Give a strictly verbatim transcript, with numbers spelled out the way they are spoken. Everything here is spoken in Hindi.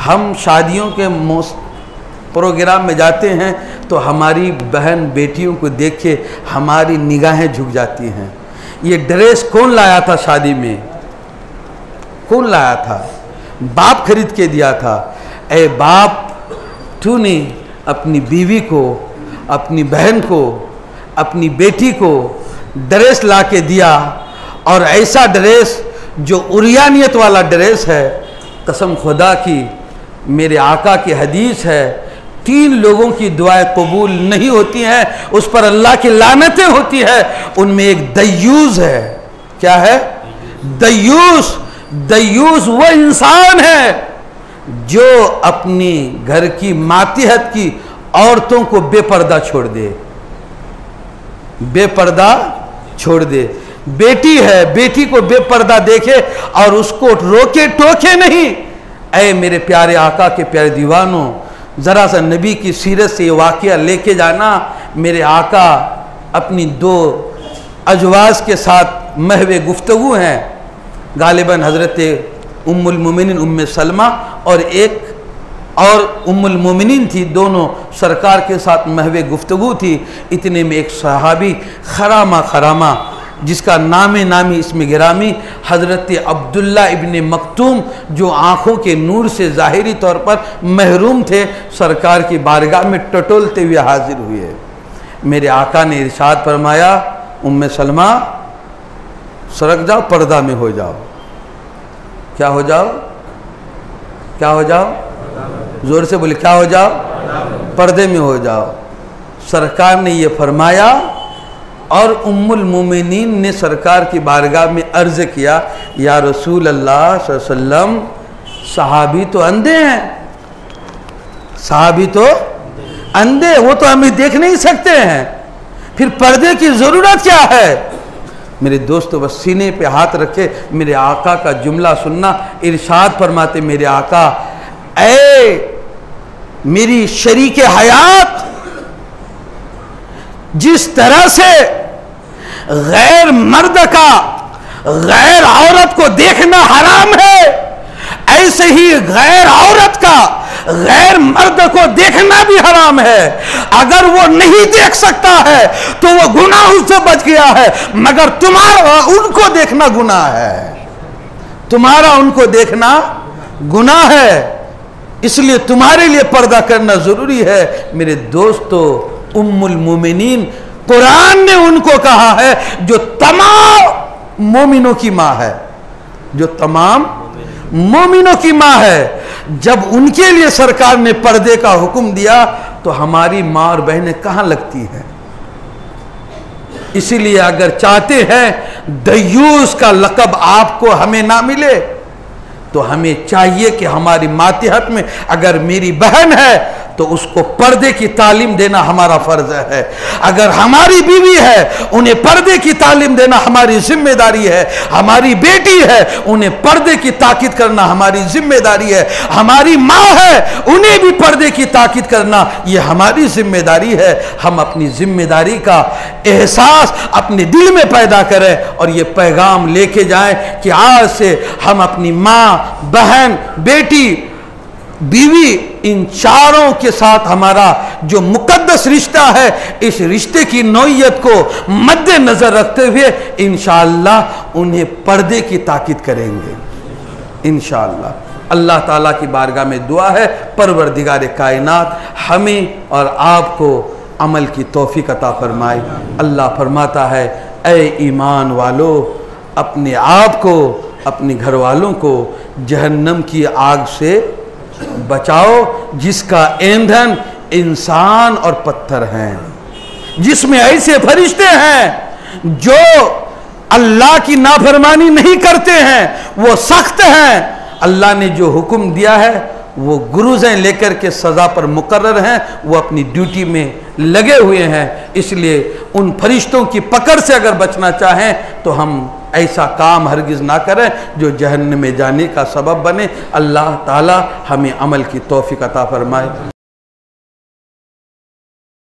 हम शादियों के प्रोग्राम में जाते हैं तो हमारी बहन बेटियों को देख के हमारी निगाहें झुक जाती हैं। ये ड्रेस कौन लाया था शादी में? कौन लाया था? बाप खरीद के दिया था। ए बाप, तूने अपनी बीवी को, अपनी बहन को, अपनी बेटी को ड्रेस ला के दिया, और ऐसा ड्रेस जो उरियानियत वाला ड्रेस है। कसम खुदा की, मेरे आका की हदीस है, तीन लोगों की दुआएं कबूल नहीं होती हैं, उस पर अल्लाह की लानतें होती है। उनमें एक दय्यूस है। क्या है? दय्यूस। दय्यूस वो इंसान है जो अपनी घर की मातिहत की औरतों को बेपर्दा छोड़ दे, बेपर्दा छोड़ दे। बेटी है, बेटी को बेपर्दा देखे और उसको रोके टोके नहीं। ऐ मेरे प्यारे आका के प्यारे दीवानों, ज़रा सा नबी की सीरत से ये वाक़या लेके जाना। मेरे आका अपनी दो अजवाज के साथ महवे गुफ्तगू हैं, गालिबन हज़रत उम्मुल मोमिनीन उम्मे सलमा और एक और उम्मुल मोमिनीन थी, दोनों सरकार के साथ महवे गुफ्तगू थी। इतने में एक सहाबी खरामा खरामा, जिसका नामे नामी इसमें गिरामी हज़रत अब्दुल्ला इब्ने मक्तूम, जो आँखों के नूर से ज़ाहिरी तौर पर महरूम थे, सरकार की बारगाह में टटोलते हुए हाजिर हुए। मेरे आका ने इरशाद फरमाया, उम्मे सलमा सरक जाओ, पर्दा में हो जाओ। क्या हो जाओ? क्या हो जाओ? जोर से बोले, क्या हो जाओ? पर्दे में हो जाओ। सरकार ने ये फरमाया और उम्मुल मोमिनीन ने सरकार की बारगाह में अर्ज किया, या रसूल अल्लाह सल्लल्लाहु अलैहि वसल्लम, सहाबी तो अंधे हैं, सहाबी तो अंधे, वो तो हमें देख नहीं सकते हैं, फिर पर्दे की ज़रूरत क्या है? मेरे दोस्तों, बस सीने पे हाथ रखे, मेरे आका का जुमला सुनना। इरशाद फरमाते मेरे आका, ऐ मेरी शरीके हयात, जिस तरह से गैर मर्द का गैर औरत को देखना हराम है, ऐसे ही गैर औरत का गैर मर्द को देखना भी हराम है। अगर वो नहीं देख सकता है तो वो गुनाह उससे बच गया है, मगर तुम्हारा उनको देखना गुनाह है, तुम्हारा उनको देखना गुनाह है। इसलिए तुम्हारे लिए पर्दा करना जरूरी है। मेरे दोस्तों, उम्मुल मोमिनीन, कुरान ने उनको कहा है जो तमाम मोमिनों की माँ है, जो तमाम मोमिनों की माँ है। जब उनके लिए सरकार ने पर्दे का हुक्म दिया तो हमारी माँ और बहनें कहाँ लगती हैं? इसीलिए अगर चाहते हैं दय्यूस का लक़ब आपको हमें ना मिले, तो हमें चाहिए कि हमारी मातिहत में अगर मेरी बहन है तो उसको पर्दे की तालीम देना हमारा फर्ज है। अगर हमारी बीवी है, उन्हें पर्दे की तालीम देना हमारी जिम्मेदारी है। हमारी बेटी है, उन्हें पर्दे की ताकीद करना हमारी जिम्मेदारी है। हमारी माँ है, उन्हें भी पर्दे की ताकीद करना ये हमारी जिम्मेदारी है। हम अपनी जिम्मेदारी का एहसास अपने दिल में पैदा करें और ये पैगाम लेके जाएं कि आज से हम अपनी माँ, बहन, बेटी, बीवी, इन चारों के साथ हमारा जो मुकद्दस रिश्ता है, इस रिश्ते की नौइयत को मद्देनजर रखते हुए इंशाअल्लाह उन्हें पर्दे की ताकीद करेंगे इंशाअल्लाह। अल्लाह ताला की बारगाह में दुआ है, परवरदिगार कायनात हमें और आपको अमल की तौफीक अता फरमाए। अल्लाह फरमाता है, ऐ ईमान वालो, अपने आप को, अपने घर वालों को जहन्नम की आग से बचाओ, जिसका ईंधन इंसान और पत्थर हैं, जिसमें ऐसे फरिश्ते हैं जो अल्लाह की नाफरमानी नहीं करते हैं, वो सख्त हैं। अल्लाह ने जो हुक्म दिया है वो गुरुज़ें लेकर के सज़ा पर मुकर्रर हैं, वो अपनी ड्यूटी में लगे हुए हैं। इसलिए उन फरिश्तों की पकड़ से अगर बचना चाहें तो हम ऐसा काम हरगिज़ ना करें जो जहन्नम में जाने का सबब बने। अल्लाह ताला हमें अमल की तौफीक अता फरमाए।